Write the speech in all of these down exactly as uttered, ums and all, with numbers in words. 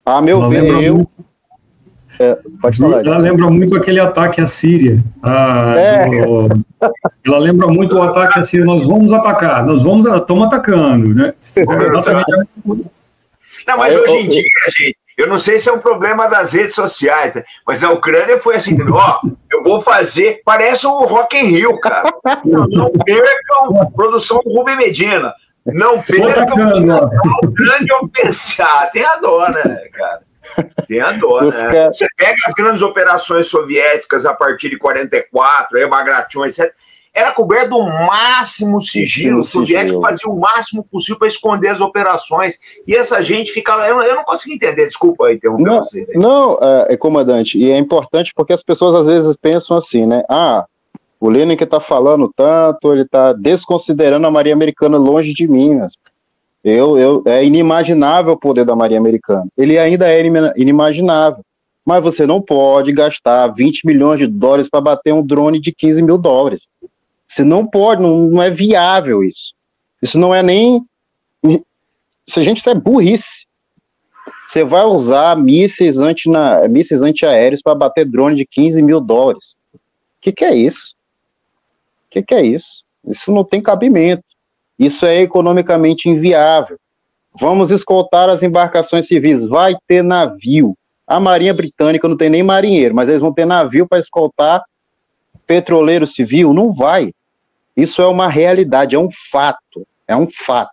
A meu ela ver, lembra eu... muito, é, pode falar. ela lembra muito aquele ataque à Síria. A, É. do, ela lembra muito o ataque à Síria. Nós vamos atacar, nós vamos, estamos atacando, né? Exatamente. Não, mas hoje em dia, gente, eu não sei se é um problema das redes sociais, né? Mas a Ucrânia foi assim, ó, eu vou fazer, parece o Rock in Rio, cara. Não, não percam, produção do Rubem Medina, não percam o grande oficial. Tem a dó, né, cara? Tem a dó, né? Você pega as grandes operações soviéticas a partir de quarenta e quatro, aí Bagration, etcétera, era coberto do máximo sigilo. O soviético fazia o máximo possível para esconder as operações. E essa gente fica lá. Eu, eu não consigo entender, desculpa interromper não, vocês aí. Não, é, comandante, e é importante porque as pessoas às vezes pensam assim, né? Ah, o Lenin que está falando tanto, ele está desconsiderando a Marinha Americana longe de Minas. Eu, eu, é inimaginável o poder da Marinha Americana. Ele ainda é inimaginável. Mas você não pode gastar vinte milhões de dólares para bater um drone de quinze mil dólares. Você não pode, não, não é viável isso. Isso não é nem... Isso, gente, isso é burrice. Você vai usar mísseis, anti, mísseis antiaéreos para bater drone de quinze mil dólares. O que, que é isso? O que, que é isso? Isso não tem cabimento. Isso é economicamente inviável. Vamos escoltar as embarcações civis. Vai ter navio. A Marinha Britânica não tem nem marinheiro, mas eles vão ter navio para escoltar petroleiro civil? Não vai. Isso é uma realidade, é um fato. É um fato.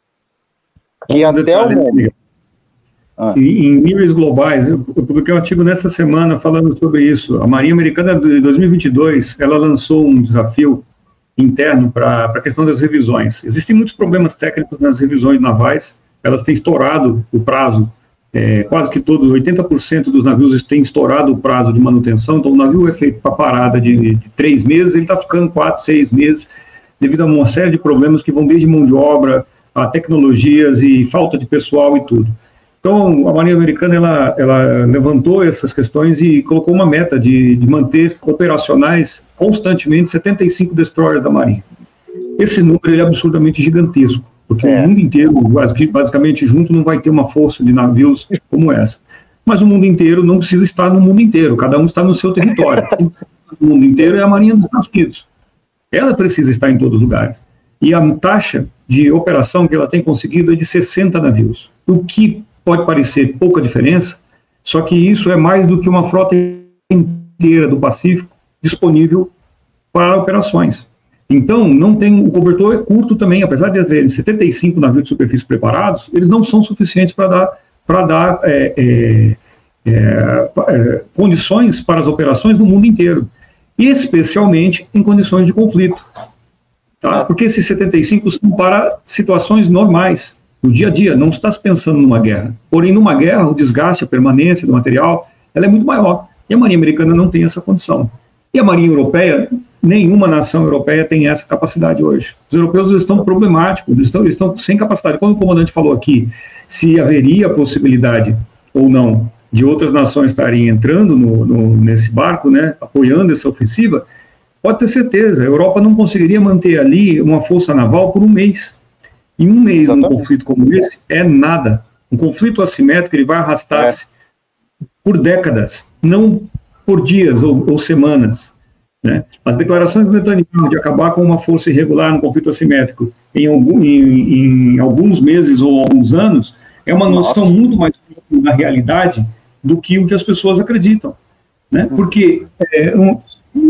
Que um até detalhe, o momento... Ah. Em, em níveis globais, eu publiquei um artigo nessa semana falando sobre isso. A Marinha Americana, de dois mil e vinte e dois, ela lançou um desafio interno para a questão das revisões. Existem muitos problemas técnicos nas revisões navais, elas têm estourado o prazo. É, quase que todos, oitenta por cento dos navios têm estourado o prazo de manutenção, então o navio é feito para parada de, de três meses, ele está ficando quatro, seis meses, devido a uma série de problemas que vão desde mão de obra, a tecnologias e falta de pessoal e tudo. Então, a Marinha Americana, ela, ela levantou essas questões e colocou uma meta de, de manter operacionais constantemente setenta e cinco destroyers da Marinha. Esse número ele é absurdamente gigantesco, porque é. o mundo inteiro, basicamente junto, não vai ter uma força de navios como essa. Mas o mundo inteiro não precisa estar no mundo inteiro, cada um está no seu território. O mundo inteiro é a Marinha dos Estados Unidos. Ela precisa estar em todos os lugares. E a taxa de operação que ela tem conseguido é de sessenta navios, o que pode parecer pouca diferença, só que isso é mais do que uma frota inteira do Pacífico disponível para operações. Então, não tem, o cobertor é curto também, apesar de haver setenta e cinco navios de superfície preparados, eles não são suficientes para dar, para dar é, é, é, é, condições para as operações no mundo inteiro, e especialmente em condições de conflito. Tá? Porque esses setenta e cinco são para situações normais, no dia a dia, não está se pensando numa guerra. Porém, numa guerra, o desgaste, a permanência do material, ela é muito maior, e a Marinha Americana não tem essa condição. E a Marinha Europeia, nenhuma nação europeia tem essa capacidade hoje. Os europeus estão problemáticos, eles estão, eles estão sem capacidade. Quando o comandante falou aqui se haveria possibilidade ou não de outras nações estarem entrando no, no, nesse barco, né, apoiando essa ofensiva, pode ter certeza, a Europa não conseguiria manter ali uma força naval por um mês. Em um mês, um conflito como esse, é nada. Um conflito assimétrico, ele vai arrastar-se é. por décadas, não por dias ou, ou semanas. Né? As declarações do Netanyahu de acabar com uma força irregular no conflito assimétrico em, algum, em, em alguns meses ou alguns anos é uma noção Nossa. muito mais da realidade do que o que as pessoas acreditam. Né? Porque é, um,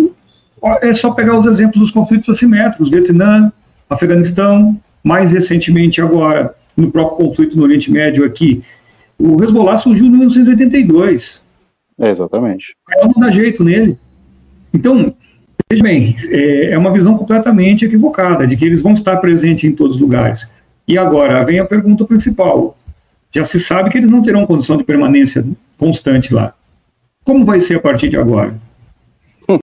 é só pegar os exemplos dos conflitos assimétricos, Vietnã, Afeganistão, mais recentemente agora, no próprio conflito no Oriente Médio aqui, o Hezbollah surgiu em mil novecentos e oitenta e dois. É, exatamente. Ela não dá jeito nele. Então, veja bem, é, é uma visão completamente equivocada, de que eles vão estar presentes em todos os lugares. E agora, vem a pergunta principal. Já se sabe que eles não terão condição de permanência constante lá. Como vai ser a partir de agora?